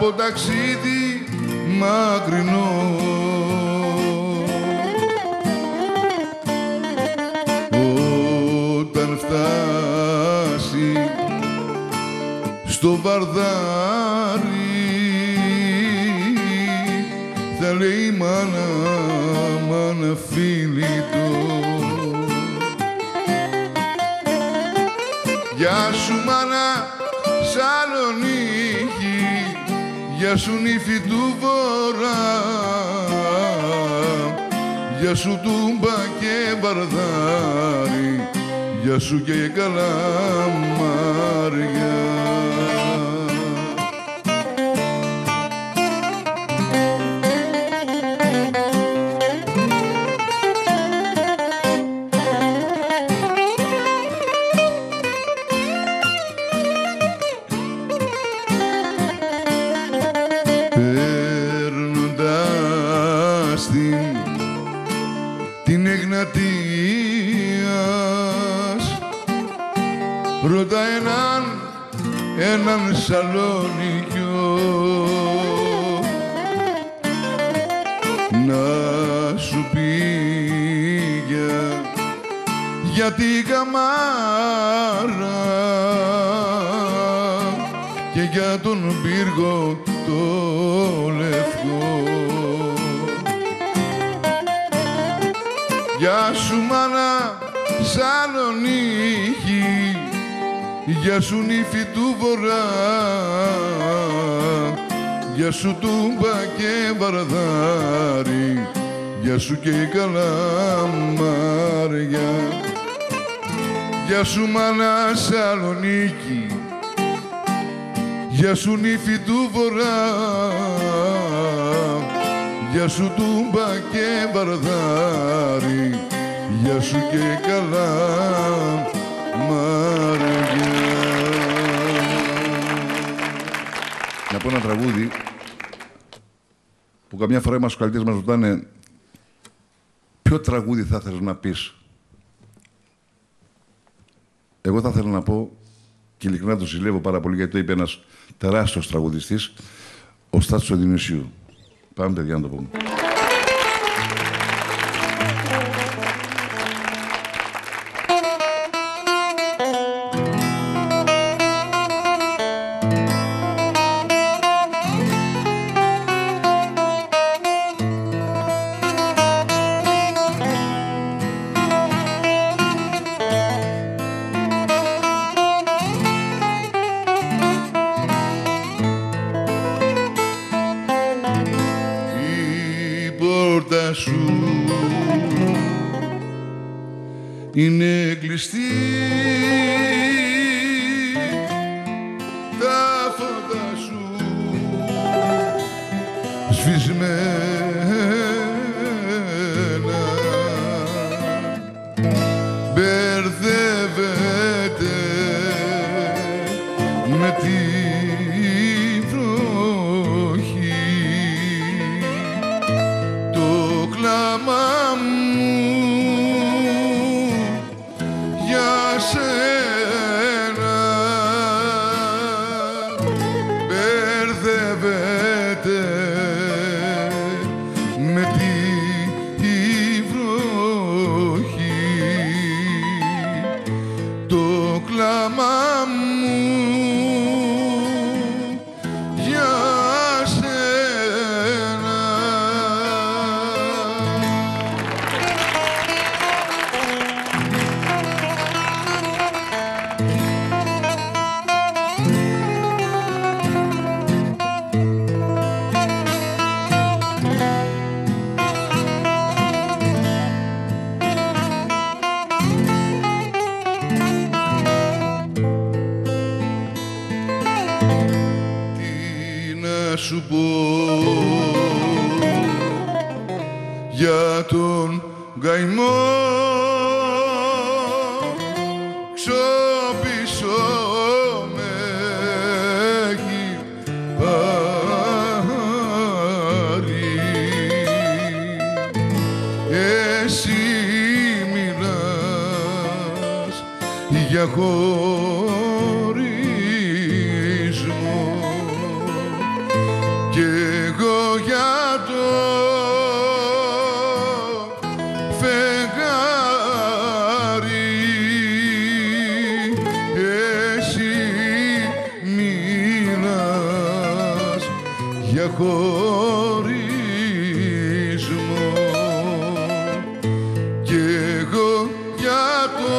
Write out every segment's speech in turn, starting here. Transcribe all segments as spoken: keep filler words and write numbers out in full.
από ταξίδι μακρινό. Όταν φτάσει στο Βαρδάρι θα λέει μάνα, μάνα φίλη του. Γεια σου μάνα Σαλονίκη, γεια σου νύφη του Βορρά, γεια σου Τούμπα και Βαρδάρι, γεια σου και Καλαμάρια. Ρώτα έναν, έναν Σαλόνικιο να σου πει για, για την Καμάρα και για τον πύργο το λευκό. Γεια σου μάνα Σαλονίκη, γεια σου νύφη του Βορρά, γεια σου Τούμπα και Βαρδάρι, γεια σου και Καλαμάρια. Γεια σου μάνα Σαλονίκη, γεια σου νύφη του Βορρά, γεια σου Τούμπα και Βαρδάρι, γεια σου και Καλαμάρια. Να πω ένα τραγούδι που καμιά φορά μας καλλιτέχνες μας ρωτάνε ποιο τραγούδι θα ήθελες να πεις. Εγώ θα ήθελα να πω, και ειλικρινά το συλλεύω πάρα πολύ γιατί το είπε ένας τεράστιος τραγουδιστής, ο Στάθης ο Διονυσίου. Πάμε παιδιά να το πούμε. Είναι κλειστή, τα φώτα σου σβησμένα, μπερδεύεται με τη βροχή το κλάμα μου. σου πω για τον καημό ξοπίσω με έχει πάρει. Εσύ μιλάς για χωρισμό για το φεγγάρι εσύ μιλάς για χωρισμό κι εγώ για το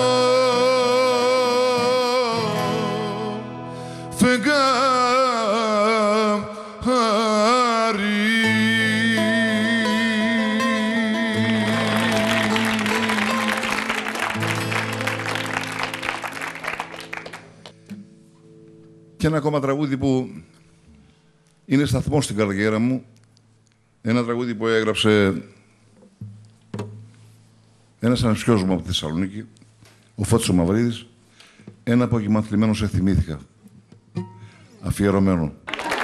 φεγγάρι. Και ένα ακόμα τραγούδι που είναι σταθμός στην καριέρα μου. Ένα τραγούδι που έγραψε ένας ανεψιός μου από τη Θεσσαλονίκη, ο Φώτης ο Μαυρίδης. Ένα απόγευμα θλιμμένο σε θυμήθηκα. Αφιερωμένο.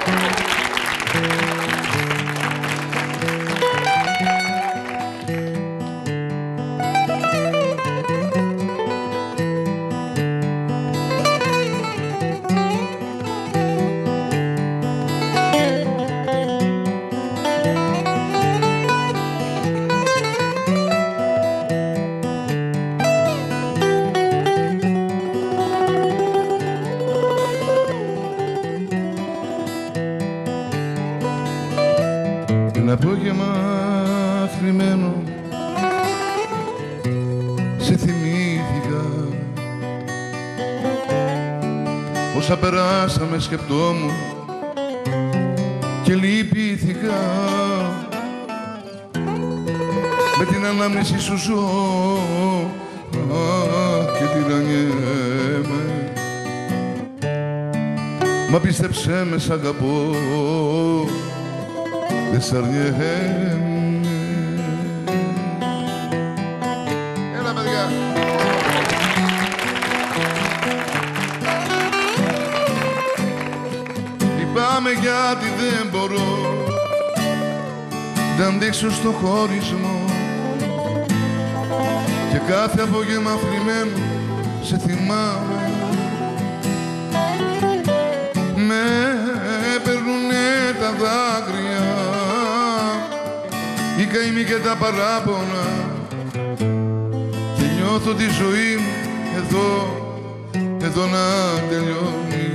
Ένα απόγευμα θλιμμένο σε θυμήθηκα. Όσα περάσαμε σκεπτόμουν και λυπήθηκα. Με την ανάμνηση σου ζω και τυραννιέμαι. Μα πίστεψέ με, σ' αγαπώ, δεν σ' αρνιέμαι. Έλα, παιδιά. Λυπάμαι γιατί δεν μπορώ να αντέξω στο χωρισμό και κάθε απόγευμα θλιμμένο σε θυμάμαι. Με περνουνε τα δάκρυα, οι καημοί και τα παράπονα και νιώθω τη ζωή μου εδώ, εδώ να τελειώνει.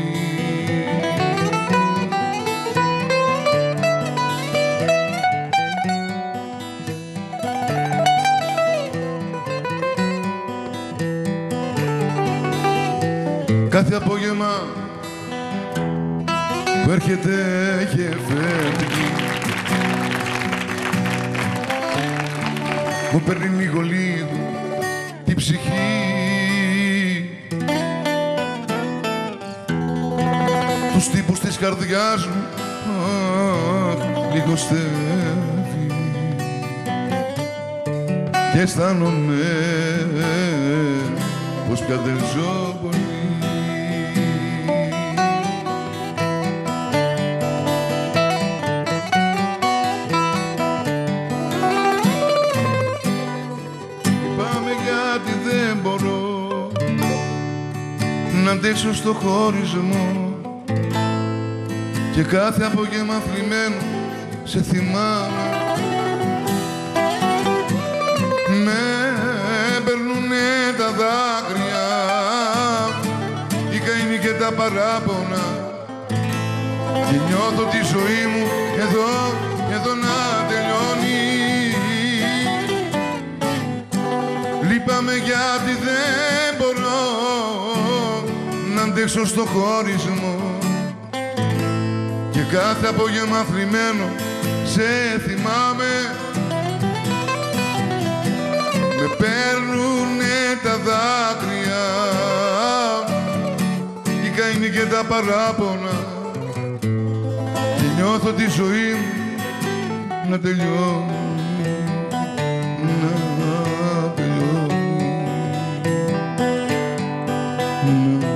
Κάθε απόγευμα που έρχεται και φεύγει μου παίρνει λίγο λίγο την ψυχή, τους τύπους της καρδιάς μου λίγο στεύει και αισθάνομαι πως πια δεν ζω πολύ. Να αντέξω στο χωρισμό και κάθε απόγευμα θλιμμένο σε θυμάμαι. Με περνουνε τα δάκρυα, οι καημοί και τα παράπονα και νιώθω τη ζωή μου εδώ, εδώ να τελειώνει. Λυπάμαι γιατί δεν μπορώ να αντέξω στο χωρισμό και κάθε απόγευμα θλιμμένο σε θυμάμαι. Με παίρνουνε τα δάκρυα, οι καημοί και τα παράπονα και νιώθω τη ζωή μου να τελειώνει, να τελειώνει.